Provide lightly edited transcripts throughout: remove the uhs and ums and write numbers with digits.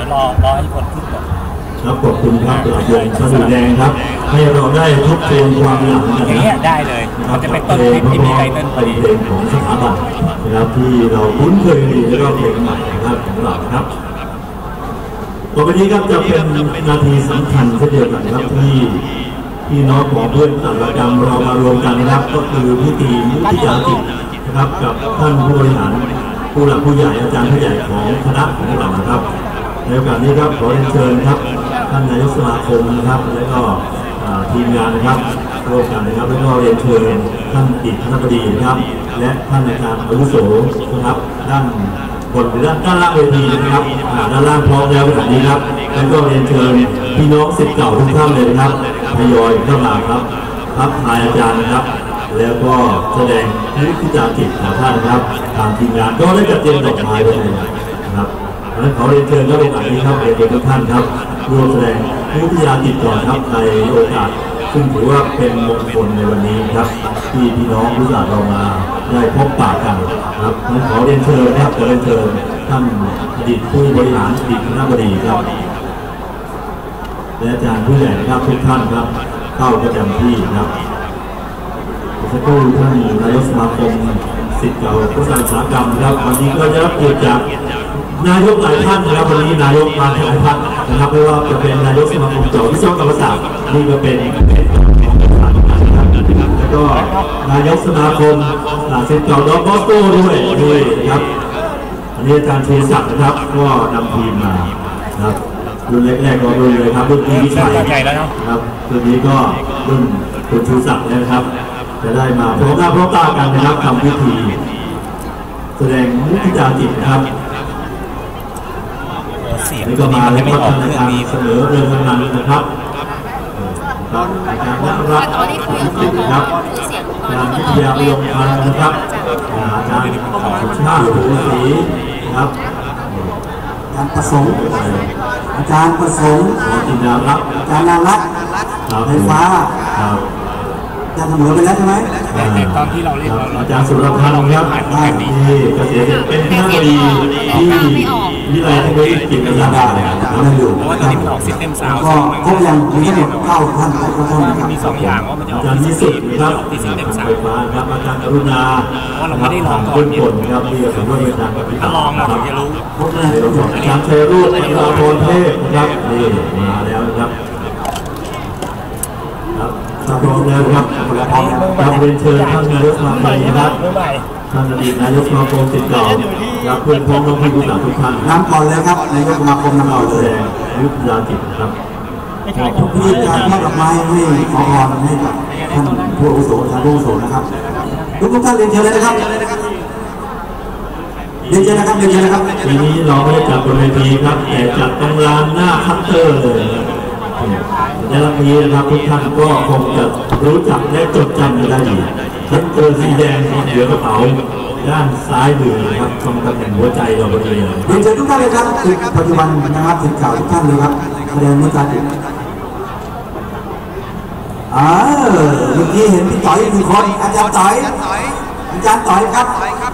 ดี๋ยวรอให้คนขึ้นก่อนครับขอบคุณครับเป็นเดือนสนุกแดงครับให้เราได้ทบทวนความหลังกันนะได้เลยมันจะเป็นต้นคลิปที่มีไตเติ้ลพอดีเพลงของสถาบันนะครับที่เราคุ้นเคยดีแล้วก็เพลงใหม่นะครับของเราครับต่อไปนี้ครับจะเป็นนาทีสำคัญเช่นเดียวกันครับที่พี่น้องของเพื่อนต่างประจำเรามารวมกันนะครับก็คือพิธีมุทิตาจิตนะครับกับท่านผู้บริหารผู้หลักผู้ใหญ่อาจารย์ผู้ใหญ่ของคณะของเรานะครับในโอกาสนี้ครับขอเรียนเชิญครับท่านนายกสมาคมนะครับและก็ทีมงานนะครับร่วมกันนะครับแล้วก็เรียนเชิญท่านอดีตคณบดีนะครับและท่านอาจารย์อาวุโสนะครับด้านบนหรือด้านล่างเวทีนะครับด้านล่างพร้อมแล้วแบบนี้ครับแล้วก็เรียนเชิญพี่น้องศิษย์เก่าทุกท่านเลยนะครับทยอยเข้ามาครับทักทายอาจารย์นะครับแล้วก็แสดงมุทิตาจิตของท่านนะครับทางทีมงานก็ได้จัดเตรียมดอกไม้ไว้เลยนะครับและขอเรียนเชิญก็เป็นอันนี้ครับเรียนทุกท่านครับร่วมแสดงมุทิตาจิตก่อนครับในโอกาสซึ่งถือว่าเป็นมงคลในวันนี้ครับที่พี่น้องผู้ศรัทธาเรามาได้พบปะกันครับขอเรียนเชิญนะครับขอเรียนเชิญท่านอดีตผู้บริหารอดีตคณบดีครับและอาจารย์ผู้ใหญ่ครับทุกท่านครับเข้าประจำที่ครับสักครู่ท่านนายกสมาคมศิษย์เก่าผู้สร้างอุตสาหกรรมครับวันนี้ก็จะรับเกียรติจากนายกหลายท่านนะครับวันนี้นายกมาหลายท่านนะครับไม่ว่าจะเป็นนายกสมาคมเจ้าวิศวกรรมศาสตร์นี่ก็เป็นแล้วก็นายกสมาคมศิษย์เก่าดอกบอสโต้ด้วยครับอันนี้อาจารย์เชษศักดิ์นะครับก็นำทีมมาครับรุ่นแรกๆก็รุ่นเลยครับรุ่นที่วิชัยครับตัวนี้ก็รุ่นคุณชูศักดิ์นะครับจะได้มาพร้อมหน้าพร้อมตากันนะครับทำพิธีแสดงมุทิตาจิตนะครับนี่ก็มาแล้วก็ทำการเสนอเรื่องนั้นนะครับการนักรับนะครับการวิทยาลงมานะครับอาจารย์ชาติภูศรีครับอาจารย์ประสงค์อาจารย์ประสงค์จินดารักอาจารย์นารักไฟฟ้าอาจารย์ทำเหมือนไปแล้วใช่ไหมตอนที่เราเล่นอาจารย์สุรพันธ์ครับนี่เกษตรเป็นคณบดีที่วิทยาลัยเทคโนโลยีจิตวิทยานั่นอยู่เพราะว่าตอนนี้มันออกซิสเต็มซาวด์ก็ครบยังมีทั้งหมด9 ท่าน9 ท่านครับมี2อย่างว่ามันจะออกอาจารย์นิสิตครับซิสเต็มซาวด์ครับอาจารย์กรุณาว่าเราไม่ได้ลองก่อนครับที่ผมว่าเป็นการปฏิบัติลองเราจะรู้อาจารย์ชัยรุ่งอาจารย์พรเทพครับนี่มาแล้วนะครับพร้อมแล้วครับเราเรียนเชิญท่านนายกสมาคมนะครับท่านอดีตนายกสมาคมศิษย์เก่าและเพื่อนพ้องน้องพี่ผู้ศรัทธาทุกท่านน้ำก่อนเลยครับนายกสมาคมนำเราเลยยุทธยาจิตครับที่การมอบดอกไม้ให้ขอพรให้กับท่านผู้อาวุโสท่านผู้อาวุโสนะครับทุกท่านเรียนเชิญเลยนะครับเรียนเชิญนะครับเรียนเชิญนะครับทีนี้เราไม่ได้จัดบนเวทีครับแต่จัดตรงลานหน้าคัตเตอร์เลยในวันนี้นะครับทุกท่านก็คงจะรู้จักและจดจำได้ดีคัตเตอร์สีแดงเหนือกระเป๋าด้านซ้ายมือครับตรงตำแหน่งหัวใจเราบริเวณเรียนเชิญทุกท่านเลยครับปัจจุบันนะครับศิษย์เก่าทุกท่านเลยครับแสดงมุทิตาจิตเมื่อกี้เห็นพี่ต่อย1 คนอาจารย์ต่อยครับ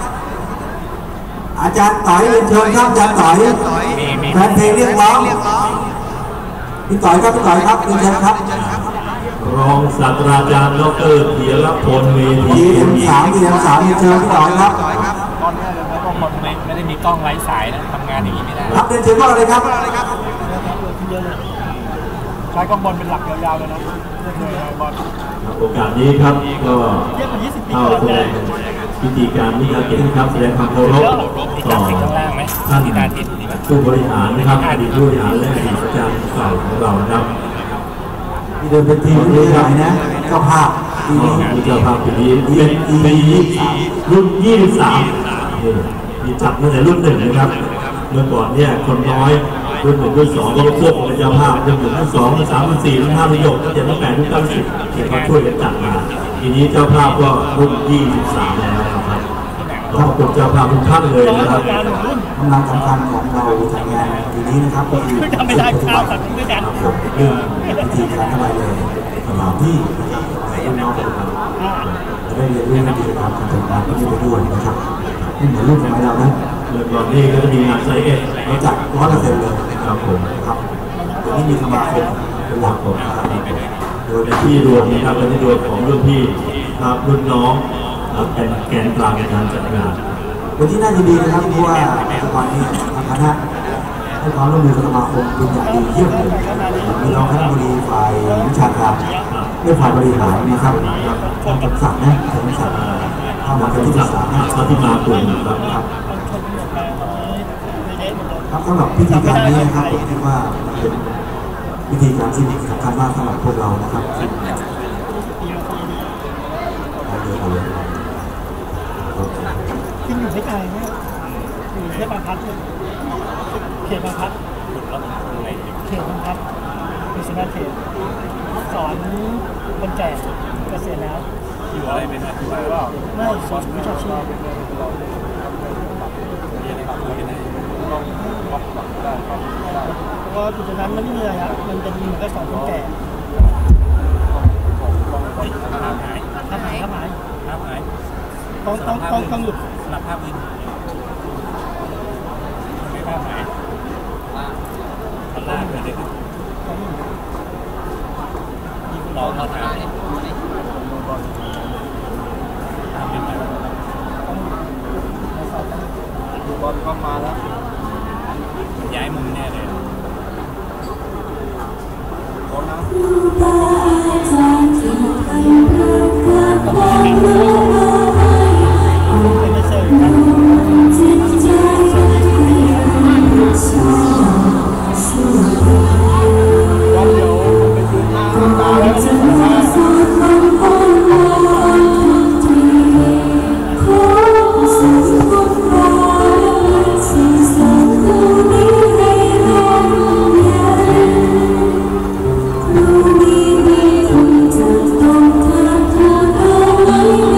อาจารย์ต่อยเรียนเชิญครับอาจารย์ต่อยแฟนเพลงเรียกร้องพี่ต่อยครับเรียนเชิญครับรองศาสตราจารย์ดร.ธีรพลเมธี DM3 เรียนเชิญพี่ต่อยครับตอนนี้แล้วก็ไม่ได้มีกล้องไร้สายนะทำงานอย่างนี้ไม่ได้ครับเรียนเชิญว่าอะไรครับใช้กล้องบอลเป็นหลักยาวๆเลยนะโอกาสนี้ครับก็เข้าแสดงพิธีการนิการกิจครับแสดงความเคารพต่อท่านผู้บริหารนะครับอดีตผู้บริหารและอดีตอาจารย์เก่าของเราครับที่เดินเป็นทีมใหญ่นะเจ้าภาพปีนี้เจ้าภาพปีนี้เป็นปีรุ่น23มีจัดมาแต่รุ่น1นะครับเมื่อก่อนเนี่ยคนน้อยรุ่น1รุ่น2ก็ควบเป็นเจ้าภาพรุ่น1รุ่น2รุ่น3รุ่น4รุ่น5รุ่น6ตั้งแต่รุ่น8รุ่น9รุ่น10ที่เขาช่วยกันจัดมาทีนี้เจ้าภาพก็รุ่น23แล้วครับขอบคุณเจ้าภาพทุกท่านเลยนะครับกำลังสำคัญของเราจัดงานปีนี้นะครับก็คือทำไม่ได้ข้าวสัตว์ด้วยกันเรื่องวิธีการทำอะไรเลยสำหรับที่รุ่นน้องจะได้เรียนรู้วิธีการทำงานที่ไปด้วยนะครับนี่เหมือนรุ่นสมัยเรานะเรื่องก่อนนี้ก็จะมีงานไซเอ็ดเราจัด100%เลยครับผมครับวันนี้มีสมาคมเป็นหลักผมนะครับโดยเป็นที่รวมนะครับเป็นที่รวมของรุ่นพี่ครับรุ่นน้องเป็นแกนกลางในการจัดงานวันที่น่ายินดีนะครับเพราะว่าปัจจุบันนี้ทางคณะให้ความร่วมมือกับสมาคมเป็นอย่างดีเยี่ยมเลยมีรองคณะบดีฝ่ายวิชาการด้วยฝ่ายบริหารนะครับท่านสมศักดิ์นะท่านสมศักดิ์เข้ามาเป็นที่ปรึกษาให้เขาที่มากลุ่มนะครับครับสำหรับพิธีการนี้นะครับผมคิดว่าเป็นพิธีการที่สำคัญมากสำหรับพวกเรานะครับเอาเลยขึ้นอยู่ไม่ไกลนะอยู่แค่บางพัดเขตบางพัดเขตบางพัดมีสมาเขตสอนคนแก่เกษียณแล้วอยู่อะไรเป็นอาชีพหรือเปล่าไม่สอนวิชาชีพเรียนอะไรคุยกันได้ต้องวัดหลักได้ครับเพราะว่าจุดนั้นมันไม่มีอะไรครับมันจะมีเหมือนกับสอนคนแก่ห้ามหายทำหายทำหายห้ามหายต้องหยุดหลับภาพอื่นไม่ห้ามหายล่าเกิดอะไรขึ้นเราทำได้ทำเป็นไงบอลเข้ามาแล้วย้ายมุมแน่เลยบอลนะไม่ใช่ครับวันเดียวไปยืนหน้าตาแล้วจะมา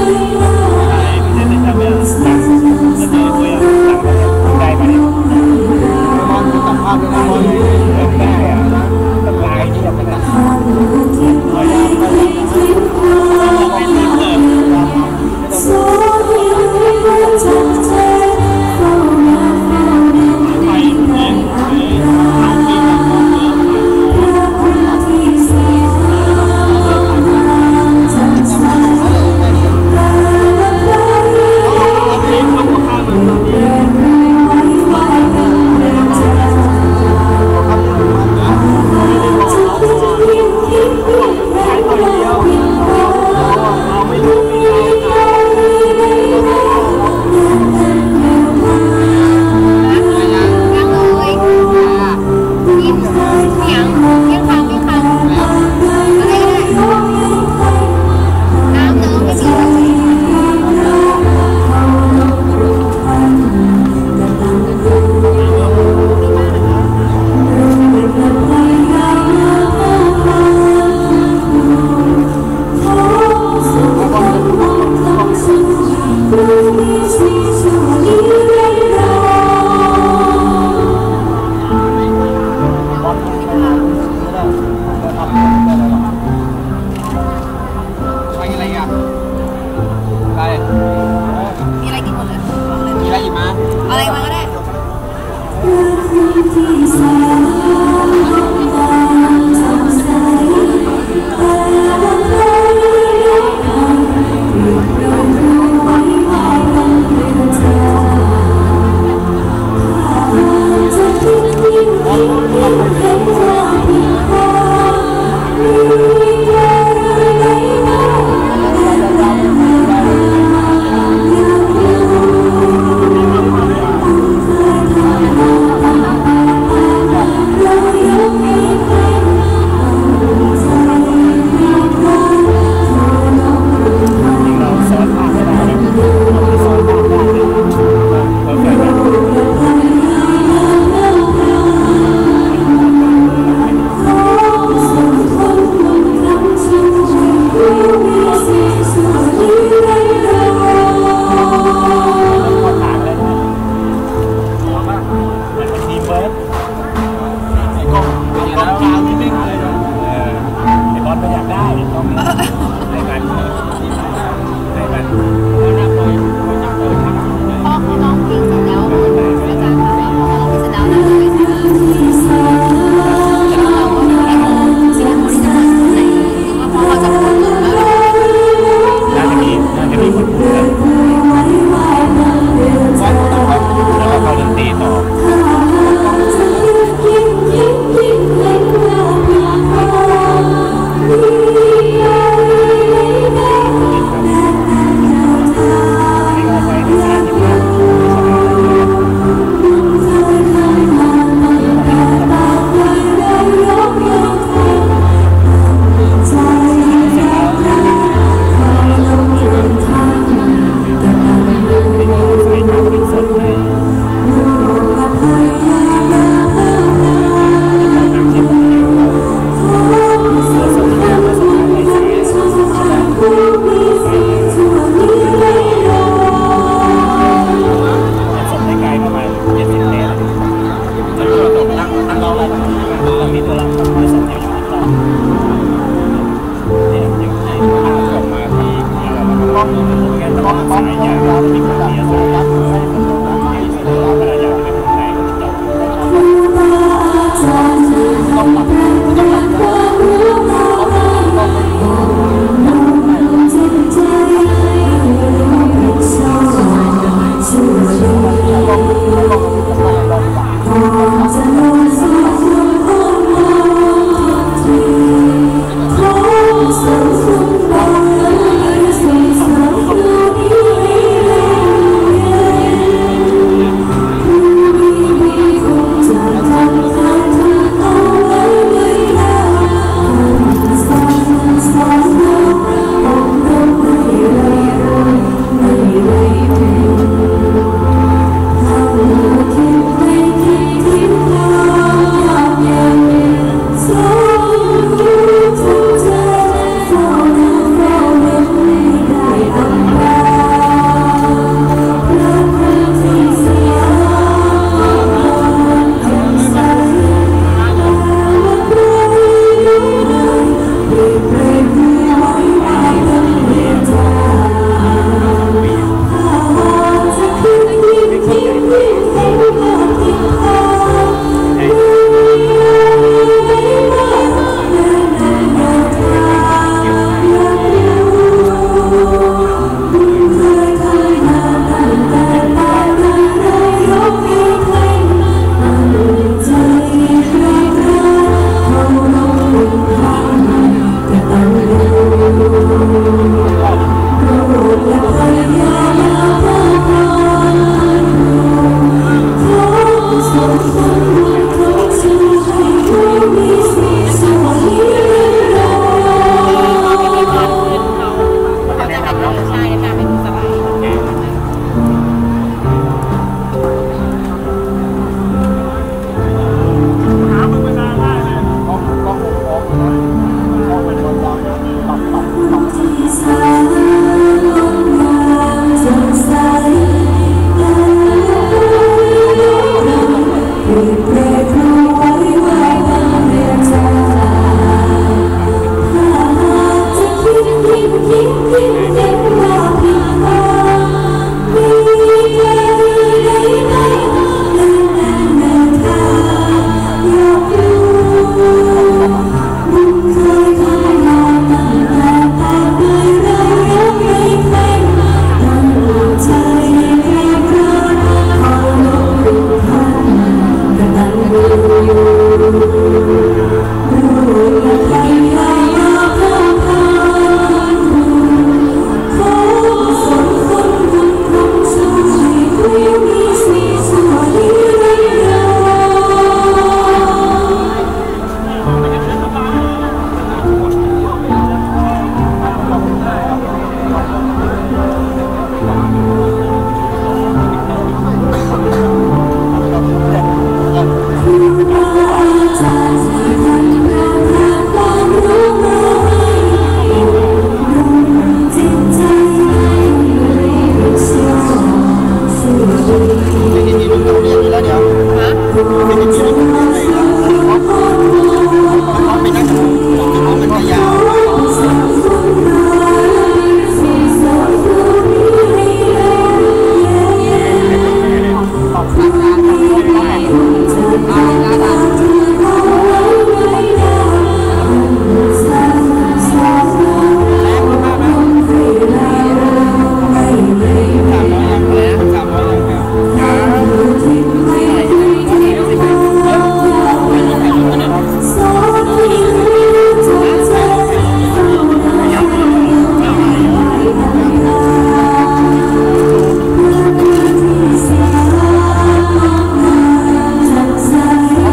เ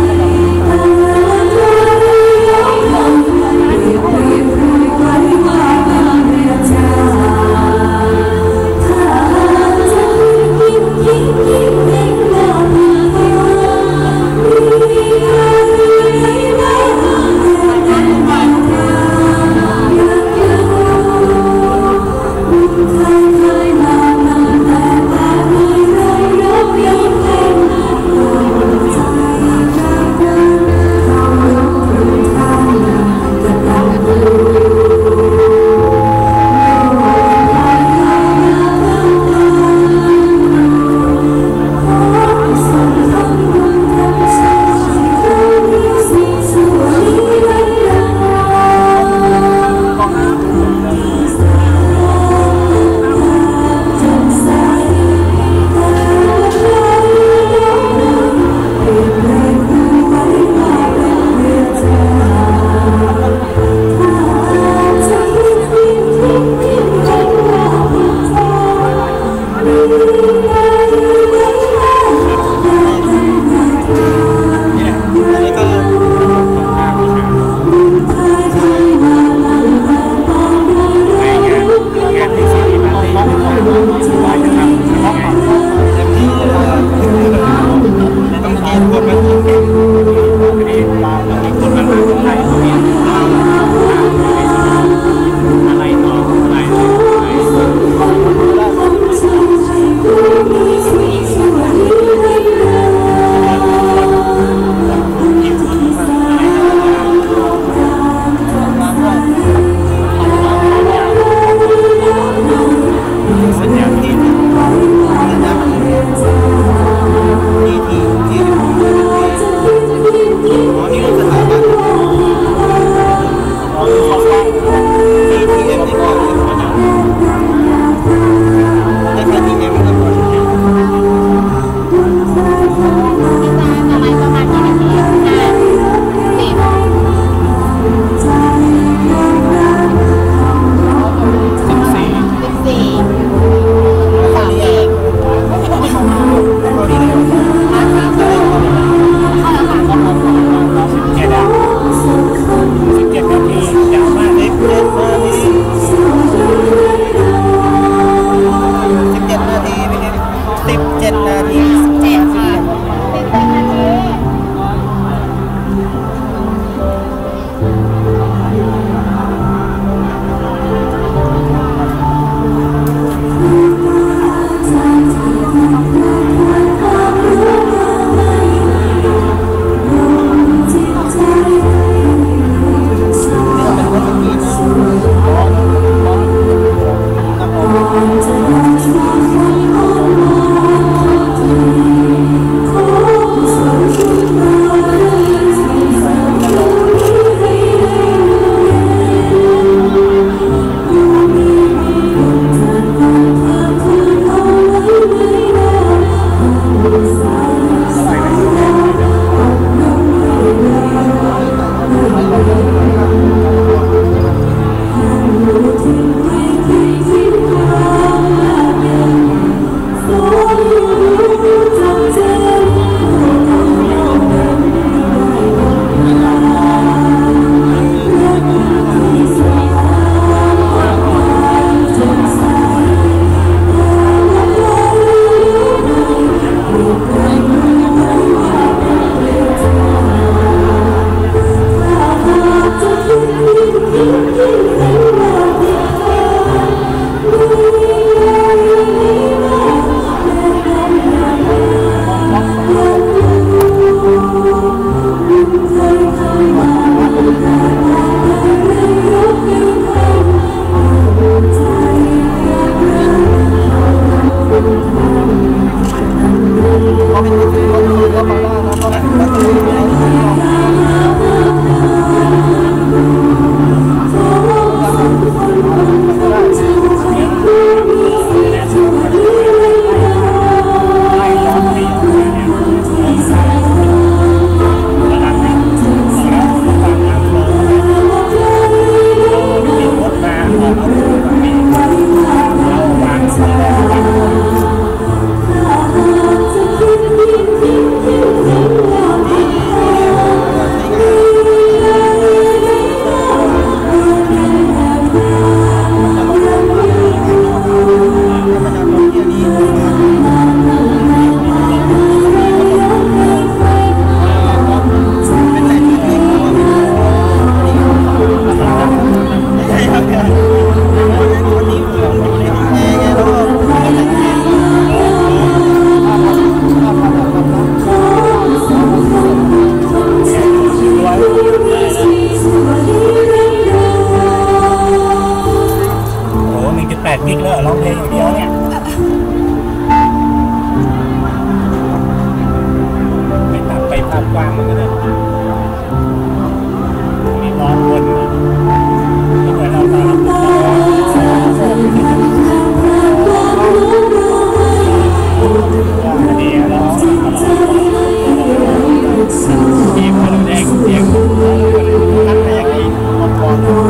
ทีมคนแดงเสียงนักแต่ยังดีก่อน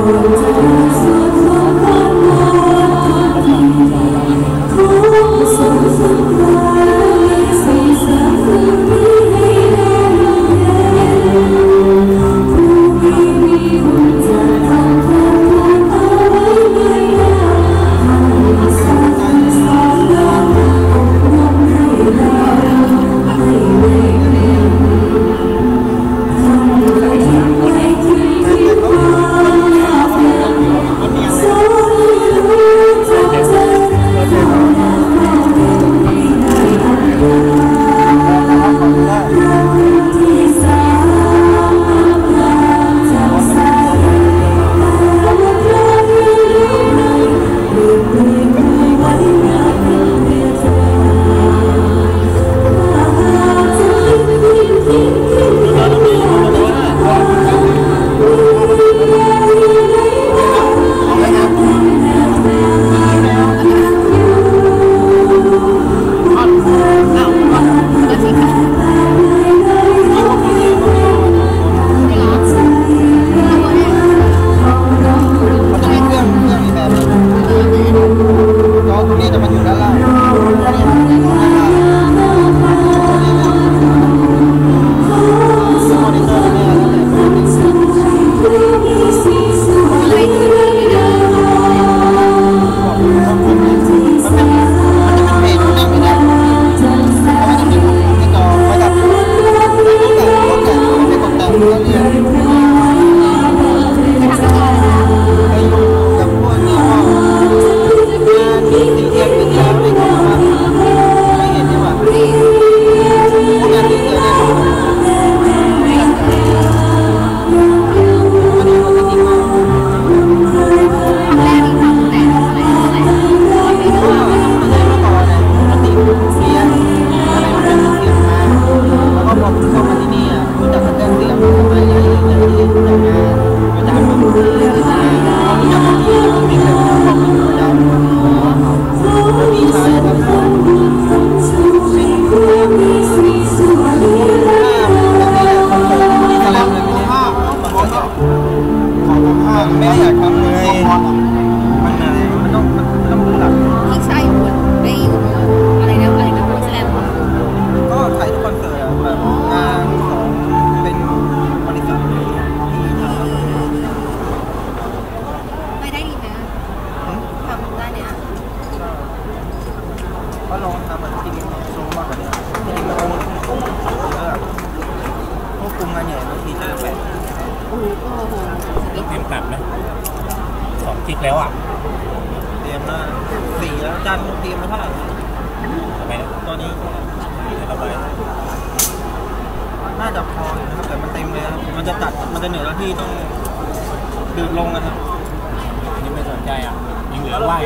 ตัดไหม2 กิกแล้วอ่ะเตรียมมา4แล้วจานเตรียมมาเท่าไหร่ทำไมตอนนี้ระบายน่าจะพอนะครับแต่มันเต็มเลยครับมันจะตัดมันจะเหนื่อยแล้วที่ต้องดื่มลงกันครับนี่ไม่สนใจอ่ะยังเหลือว่าง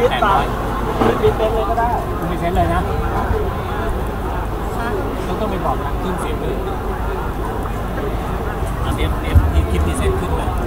800 มีเซ็นเลยก็ได้มีเซ็นเลยนะต้องไปบอกนะขึ้นเสียงเลยอันเอฟที่คิดดีเซ็นขึ้นเลย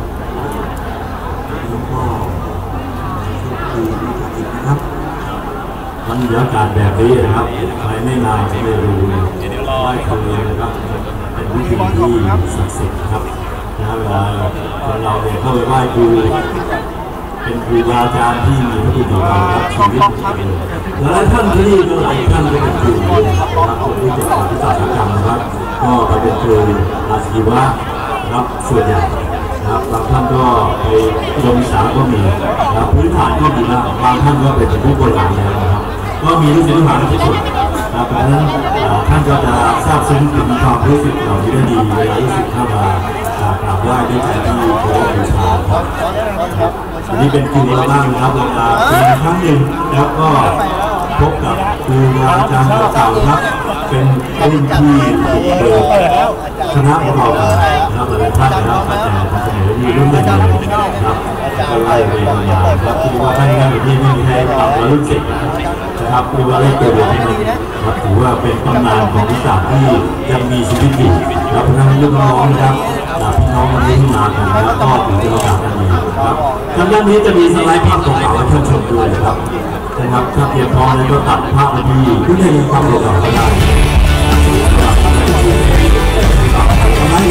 ครับบรรยากาศแบบนี้นะครับใครไม่มาจะไม่รู้ไหว้ครูนะครับเป็นวิธีที่ศักดิ์สิทธิ์ครับเวลาเราเนี่ยเข้าไปไหว้ครูเป็นครูบาอาจารย์ที่มีพระคุณต่อเราครับชีวิตหลายท่านที่นี่ก็หลายท่านก็เป็นครูนะครับคนที่จะสอนวิชาการนะครับก็เป็นครูอาชีวะครับส่วนใหญ่นะครับบางท่านก็ไปโรงศึกษาก็มีนะครับพื้นฐานก็ดีนะบางท่านก็เป็นผู้โบราณแล้วนะครับก็มีลูกศิษย์ลูกหาทุกคนนะครับเพราะฉะนั้นท่านก็จะทราบซึ้งถึงความรู้สึกเหล่านี้ได้ดีเวลารู้สึกเข้ามากราบไหว้ด้วยใจที่เคารพบูชาครับวันนี้เป็นคืนบ้างนะครับเวลาเป็นครั้งหนึ่งแล้วก็พบกับครูอาจารย์เก่าครับเป็นรุ่นที่เดิมคณะของเรานะครับหลายท่านนะครับอาจารย์เสนอมีรุ่นใหญ่นะครับก็ไล่ไปมาครับที่ว่าท่านนั้นที่ไม่มีใครปรับมารุ่น10นะครับคือว่าเล่นตัวเดียวนะครับถือว่าเป็นตำนานของวิชาที่ยังมีชีวิตอยู่แล้วพนักงานน้องนะครับพี่น้องวันนี้ที่มากันแล้วก็ถือเป็นโอกาสอันดีครับทางด้านนี้จะมีสไลด์ภาพเก่าๆให้ท่านชมด้วยนะครับถ้าเพียงพอแล้วก็ตัดภาพมาที่ที่ได้ยินความเก่าๆก็ได้สไลด์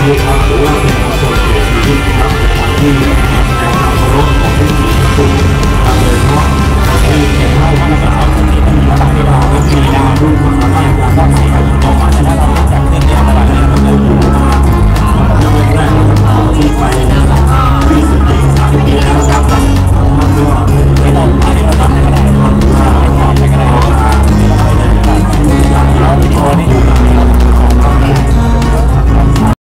ครับหรือ